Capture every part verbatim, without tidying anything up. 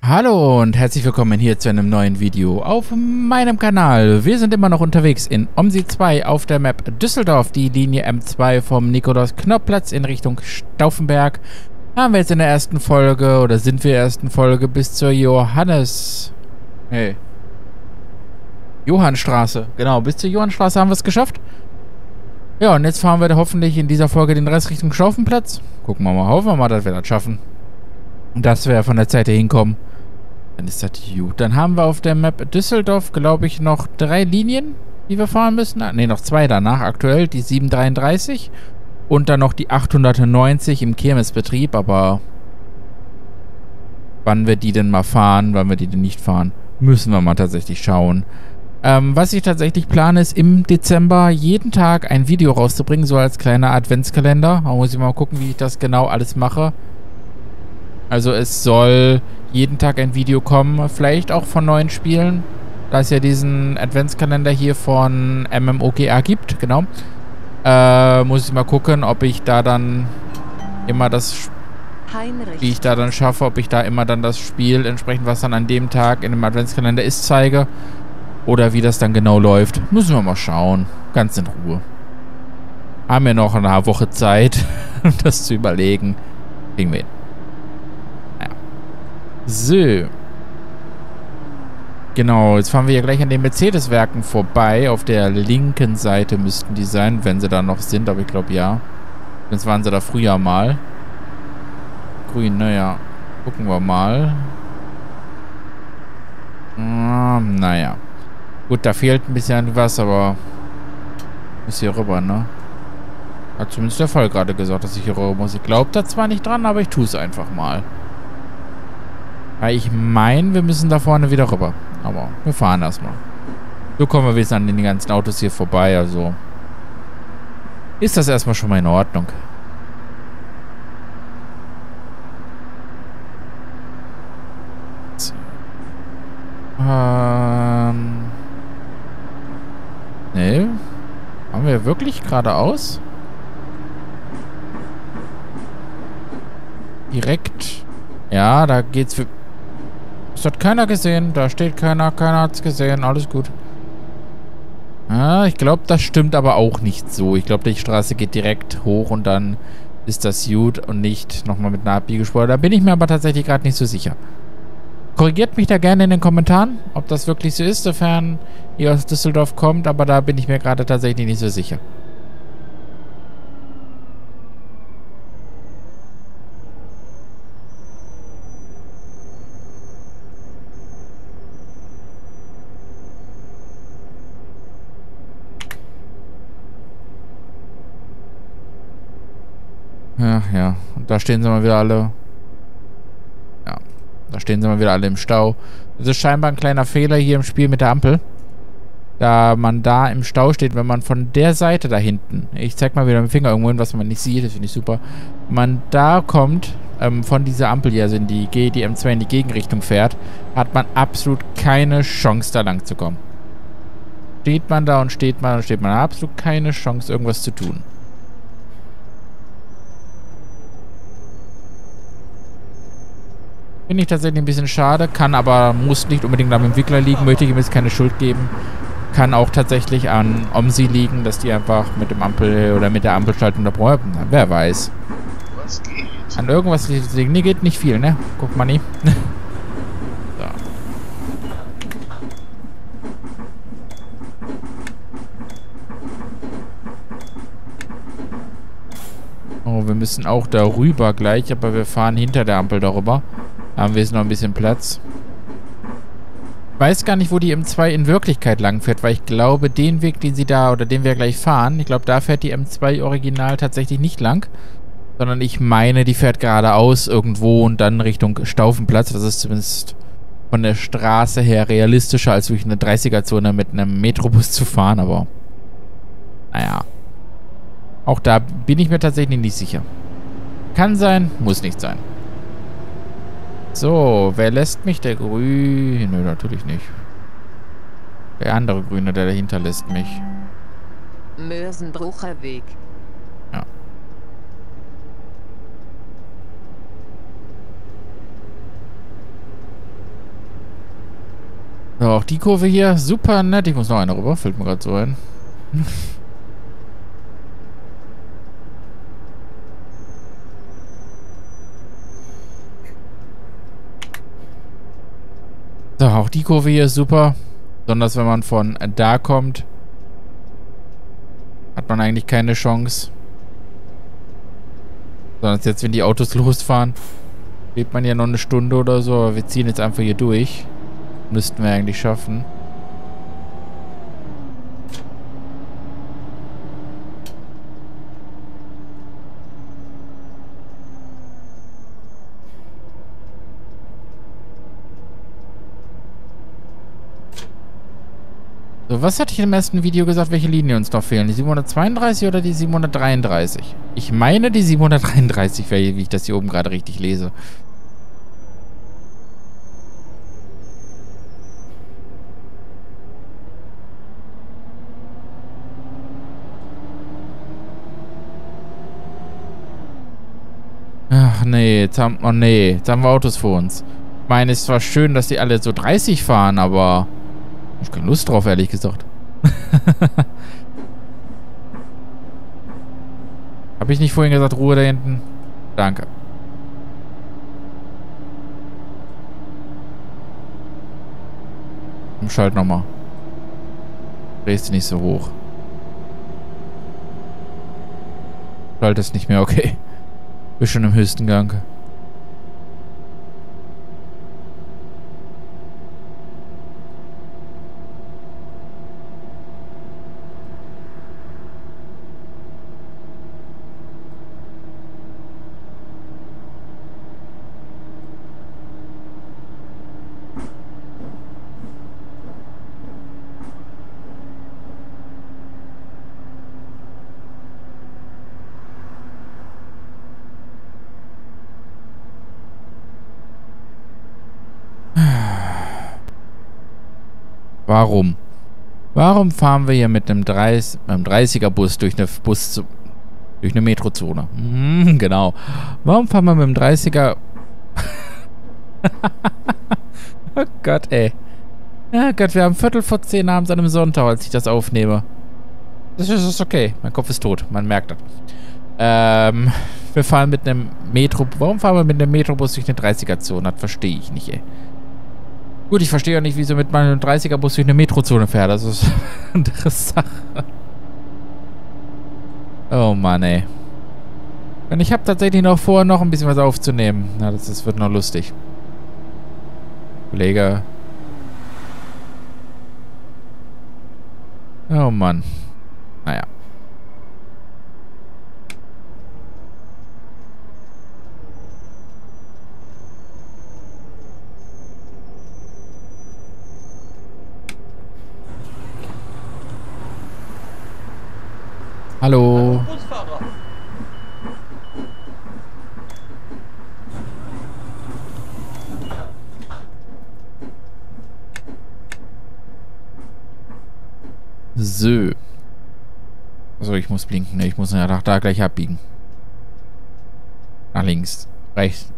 Hallo und herzlich willkommen hier zu einem neuen Video auf meinem Kanal. Wir sind immer noch unterwegs in OMSI zwei auf der Map Düsseldorf, die Linie M zwei vom Nikolaus-Knopf-Platz in Richtung Stauffenberg. Haben wir jetzt in der ersten Folge, oder sind wir in der ersten Folge, bis zur Johannes... Hey. Johannstraße. Genau, bis zur Johannstraße haben wir es geschafft. Ja, und jetzt fahren wir hoffentlich in dieser Folge den Rest Richtung Stauffenplatz. Gucken wir mal, hoffen wir mal, dass wir das schaffen. Und dass wir von der Zeit her hinkommen. Dann ist das gut. Dann haben wir auf der Map Düsseldorf, glaube ich, noch drei Linien, die wir fahren müssen. Ne, noch zwei danach aktuell. Die sieben dreiunddreißig und dann noch die achthundertneunzig im Kirmesbetrieb. Aber wann wir die denn mal fahren, wann wir die denn nicht fahren, müssen wir mal tatsächlich schauen. Ähm, was ich tatsächlich plane, ist im Dezember jeden Tag ein Video rauszubringen, so als kleiner Adventskalender. Da muss ich mal gucken, wie ich das genau alles mache. Also es soll jeden Tag ein Video kommen, vielleicht auch von neuen Spielen, da es ja diesen Adventskalender hier von M M O G A gibt, genau. Äh, muss ich mal gucken, ob ich da dann immer das, Heinrich. wie ich da dann schaffe, ob ich da immer dann das Spiel entsprechend, was dann an dem Tag in dem Adventskalender ist, zeige. Oder wie das dann genau läuft. Müssen wir mal schauen. Ganz in Ruhe. Haben wir noch eine Woche Zeit, um das zu überlegen. Kriegen wir hin. So. Genau, jetzt fahren wir hier gleich an den Mercedes-Werken vorbei. Auf der linken Seite müssten die sein, wenn sie da noch sind, aber ich glaube ja. Sonst waren sie da früher mal. Grün, naja. Gucken wir mal. Ähm, naja. Gut, da fehlt ein bisschen was, aber ist hier rüber, ne? Hat zumindest der Fall gerade gesagt, dass ich hier rüber muss. Ich glaube da zwar nicht dran, aber ich tue es einfach mal. Weil ich meine, wir müssen da vorne wieder rüber. Aber wir fahren erstmal. So kommen wir wenigstens an den ganzen Autos hier vorbei. Also ist das erstmal schon mal in Ordnung. So. Ähm. Nee. Haben wir wirklich geradeaus? Direkt. Ja, da geht's für... Das hat keiner gesehen. Da steht keiner. Keiner hat's gesehen. Alles gut. Ah, ich glaube, das stimmt aber auch nicht so. Ich glaube, die Straße geht direkt hoch und dann ist das gut und nicht nochmal mit einer Abbiegespur. Da bin ich mir aber tatsächlich gerade nicht so sicher. Korrigiert mich da gerne in den Kommentaren, ob das wirklich so ist, sofern ihr aus Düsseldorf kommt. Aber da bin ich mir gerade tatsächlich nicht so sicher. Ja, ja. Und da stehen sie mal wieder alle. Ja. Da stehen sie mal wieder alle im Stau. Das ist scheinbar ein kleiner Fehler hier im Spiel mit der Ampel. Da man da im Stau steht, wenn man von der Seite da hinten, ich zeig mal wieder mit dem Finger irgendwo hin, was man nicht sieht, das finde ich super. Wenn man da kommt, ähm, von dieser Ampel hier, also in die G, die M zwei in die Gegenrichtung fährt, hat man absolut keine Chance, da lang zu kommen. Steht man da und steht man und steht man, hat absolut keine Chance, irgendwas zu tun. Finde ich tatsächlich ein bisschen schade, kann aber, muss nicht unbedingt am Entwickler liegen, möchte ich ihm jetzt keine Schuld geben. Kann auch tatsächlich an OMSI liegen, dass die einfach mit dem Ampel oder mit der Ampelschaltung da brauchen. Wer weiß. Was geht? An irgendwas liegen. Nee, geht nicht viel, ne? Guck mal nie. So. Oh, wir müssen auch darüber gleich, aber wir fahren hinter der Ampel darüber. Haben wir jetzt noch ein bisschen Platz. Ich weiß gar nicht, wo die M zwei in Wirklichkeit lang fährt, weil ich glaube, den Weg, den sie da, oder den wir gleich fahren, ich glaube, da fährt die M zwei original tatsächlich nicht lang, sondern ich meine, die fährt geradeaus irgendwo und dann Richtung Stauffenplatz. Das ist zumindest von der Straße her realistischer, als durch eine dreißiger-Zone mit einem Metrobus zu fahren, aber naja. Auch da bin ich mir tatsächlich nicht sicher. Kann sein, muss nicht sein. So, wer lässt mich? Der Grüne? Nö, natürlich nicht. Der andere Grüne, der dahinter lässt mich. Mörsenbrucher Weg. Ja. So, auch die Kurve hier. Super nett. Ich muss noch eine rüber. Fällt mir gerade so ein. So, auch die Kurve hier ist super. Besonders wenn man von da kommt, hat man eigentlich keine Chance. Sondern jetzt, wenn die Autos losfahren, lebt man ja noch eine Stunde oder so. Aber wir ziehen jetzt einfach hier durch. Müssten wir eigentlich schaffen. So, was hatte ich im ersten Video gesagt, welche Linie uns noch fehlen? Die siebenhundertzweiunddreißig oder die siebenhundertdreiunddreißig? Ich meine die siebenhundertdreiunddreißig, wie ich das hier oben gerade richtig lese. Ach nee, jetzt haben, oh nee, jetzt haben wir Autos vor uns. Ich meine, es ist zwar schön, dass die alle so dreißig fahren, aber ich habe keine Lust drauf, ehrlich gesagt. Habe ich nicht vorhin gesagt, Ruhe da hinten? Danke. Schalt nochmal. Drehst du nicht so hoch. Schaltest nicht mehr, okay. Bist schon im höchsten Gang. Warum? Warum fahren wir hier mit einem dreißiger Bus durch eine Bus durch eine Metrozone? Hm, genau. Warum fahren wir mit dem dreißiger Oh Gott, ey. Oh Gott, wir haben Viertel vor zehn abends an einem Sonntag, als ich das aufnehme. Das ist, das ist okay. Mein Kopf ist tot. Man merkt das. Ähm, wir fahren mit einem Metro... Warum fahren wir mit einem Metrobus durch eine dreißiger-Zone? Das verstehe ich nicht, ey. Gut, ich verstehe auch nicht, wieso mit meinem dreißiger-Bus durch eine Metrozone fährt. Das ist eine andere Sache. Oh Mann, ey. Und ich habe tatsächlich noch vor, noch ein bisschen was aufzunehmen. Na, das, das wird noch lustig. Kollege. Oh Mann. Naja. Hallo. So. So, ich muss blinken. Ne, ich muss ja nach da gleich abbiegen. Nach links. Rechts.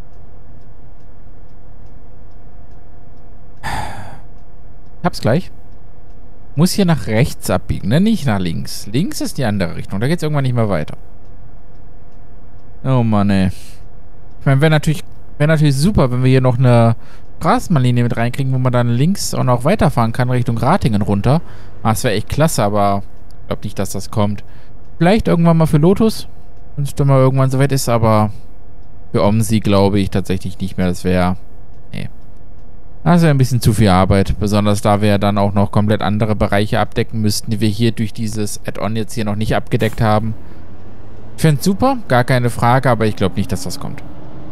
Ich hab's gleich. Muss hier nach rechts abbiegen, ne? Nicht nach links. Links ist die andere Richtung. Da geht's irgendwann nicht mehr weiter. Oh Mann, ey. Ich meine, wäre natürlich, wär natürlich super, wenn wir hier noch eine Straßenbahnlinie mit reinkriegen, wo man dann links auch noch weiterfahren kann, Richtung Ratingen runter. Ah, das wäre echt klasse, aber ich glaube nicht, dass das kommt. Vielleicht irgendwann mal für Lotus, wenn es dann mal irgendwann soweit ist, aber für Omsi glaube ich tatsächlich nicht mehr. Das wäre... Nee. Das wäre ein bisschen zu viel Arbeit. Besonders da wir ja dann auch noch komplett andere Bereiche abdecken müssten, die wir hier durch dieses Add-on jetzt hier noch nicht abgedeckt haben. Ich finde es super, gar keine Frage, aber ich glaube nicht, dass das kommt.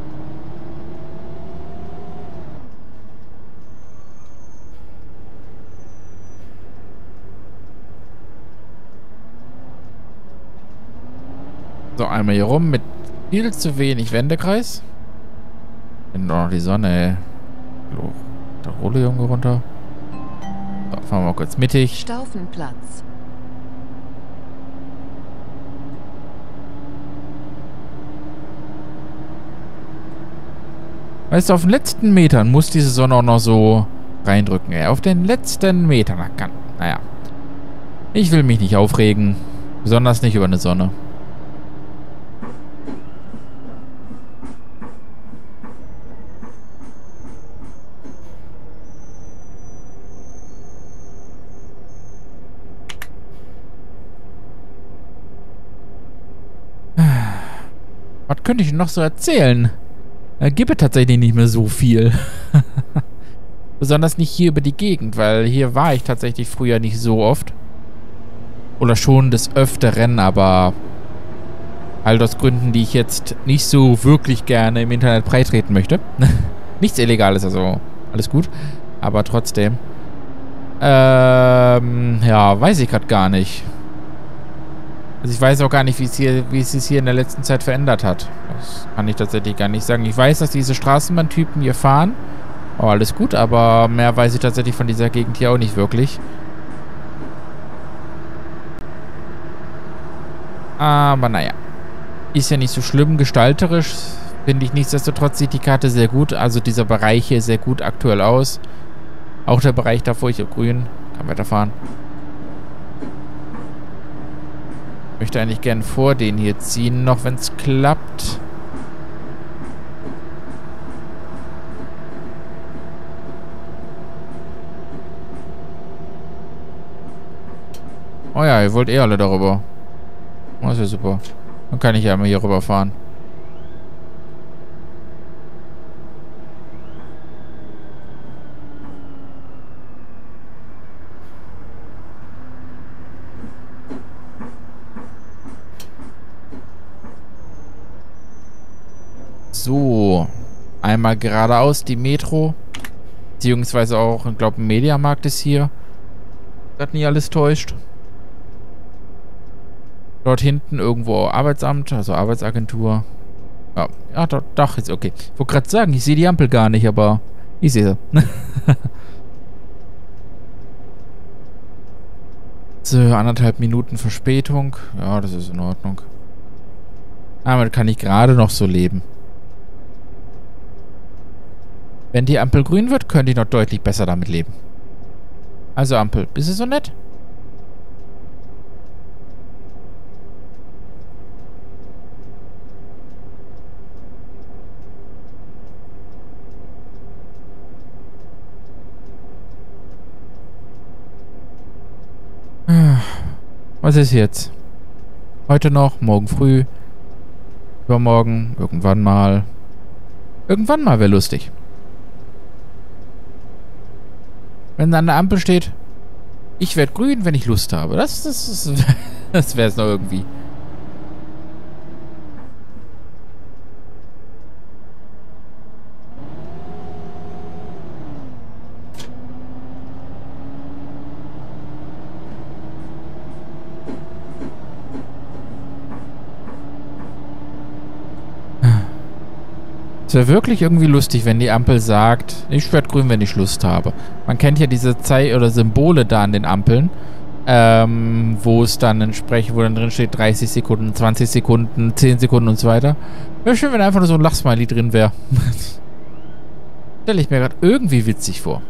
So, einmal hier rum mit viel zu wenig Wendekreis. Und noch die Sonne, ey. Hallo. Da rolle Junge runter. So, fahren wir mal kurz mittig. Staufenplatz. Weißt du, auf den letzten Metern muss diese Sonne auch noch so reindrücken, ey. Auf den letzten Metern. Naja. Ich will mich nicht aufregen. Besonders nicht über eine Sonne. Was könnte ich noch so erzählen? Da gibt es tatsächlich nicht mehr so viel. Besonders nicht hier über die Gegend, weil hier war ich tatsächlich früher nicht so oft. Oder schon des Öfteren, aber halt aus Gründen, die ich jetzt nicht so wirklich gerne im Internet breitreten möchte. Nichts Illegales, also alles gut. Aber trotzdem. Ähm, ja, weiß ich gerade gar nicht. Also ich weiß auch gar nicht, wie es hier, wie es sich hier in der letzten Zeit verändert hat. Das kann ich tatsächlich gar nicht sagen. Ich weiß, dass diese Straßenbahntypen hier fahren. Oh, alles gut, aber mehr weiß ich tatsächlich von dieser Gegend hier auch nicht wirklich. Aber naja. Ist ja nicht so schlimm. Gestalterisch finde ich nichtsdestotrotz sieht die Karte sehr gut. Also dieser Bereich hier sehr gut aktuell aus. Auch der Bereich davor, ich habe grün. Kann weiterfahren. Ich möchte eigentlich gern vor den hier ziehen, noch wenn es klappt. Oh ja, ihr wollt eh alle darüber. Oh, das ist ja super. Dann kann ich ja mal hier rüberfahren. So. Einmal geradeaus die Metro. Beziehungsweise auch, ich glaube, ein Mediamarkt ist hier. Das nie alles täuscht. Dort hinten irgendwo Arbeitsamt, also Arbeitsagentur. Ja, ja doch, doch, ist okay. Ich wollte gerade sagen, ich sehe die Ampel gar nicht, aber ich sehe sie. So, anderthalb Minuten Verspätung. Ja, das ist in Ordnung. Damit kann ich gerade noch so leben. Wenn die Ampel grün wird, könnte ich noch deutlich besser damit leben. Also Ampel, bist du so nett? Was ist jetzt? Heute noch, morgen früh, übermorgen, irgendwann mal. Irgendwann mal wäre lustig. Wenn an der Ampel steht, ich werde grün, wenn ich Lust habe. Das, das, das, das wäre es noch irgendwie. Es wäre wirklich irgendwie lustig, wenn die Ampel sagt, ich werde grün, wenn ich Lust habe. Man kennt ja diese Zeit oder Symbole da an den Ampeln, ähm, wo es dann entsprechend, wo dann drin steht dreißig Sekunden, zwanzig Sekunden, zehn Sekunden und so weiter. Wäre schön, wenn einfach nur so ein Lachsmiley drin wäre. Stelle ich mir gerade irgendwie witzig vor.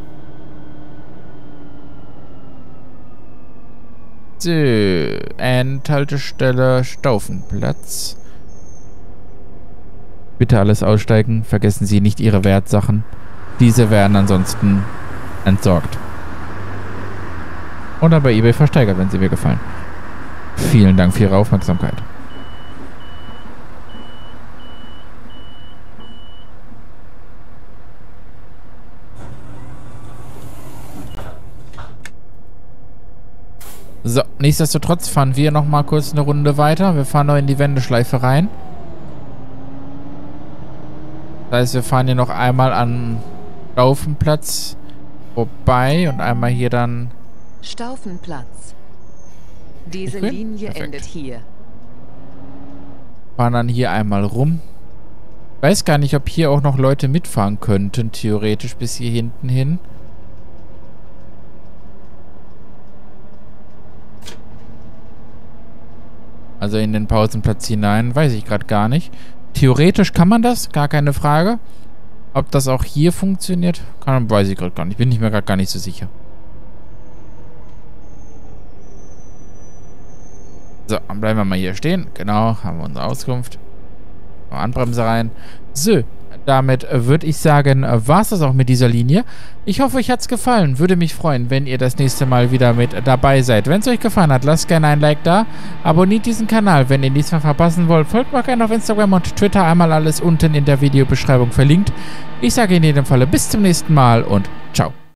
So, Endhaltestelle Staufenplatz. Bitte alles aussteigen. Vergessen Sie nicht Ihre Wertsachen. Diese werden ansonsten entsorgt. Oder bei eBay versteigert, wenn sie mir gefallen. Vielen Dank für Ihre Aufmerksamkeit. So, nichtsdestotrotz fahren wir noch mal kurz eine Runde weiter. Wir fahren noch in die Wendeschleife rein. Das heißt, wir fahren hier noch einmal an Staufenplatz vorbei und einmal hier dann... Staufenplatz. Diese Linie Perfekt. Endet hier. Fahren dann hier einmal rum. Ich weiß gar nicht, ob hier auch noch Leute mitfahren könnten, theoretisch bis hier hinten hin. Also in den Pausenplatz hinein, weiß ich gerade gar nicht. Theoretisch kann man das, gar keine Frage. Ob das auch hier funktioniert, kann, weiß ich gerade gar nicht. Bin ich mir gerade gar nicht so sicher. So, dann bleiben wir mal hier stehen. Genau, haben wir unsere Auskunft. Anbremse rein. So, damit würde ich sagen, war es das auch mit dieser Linie. Ich hoffe, euch hat es gefallen. Würde mich freuen, wenn ihr das nächste Mal wieder mit dabei seid. Wenn es euch gefallen hat, lasst gerne ein Like da. Abonniert diesen Kanal, wenn ihr nichts mehr verpassen wollt. Folgt mir gerne auf Instagram und Twitter. Einmal alles unten in der Videobeschreibung verlinkt. Ich sage in jedem Falle bis zum nächsten Mal und ciao.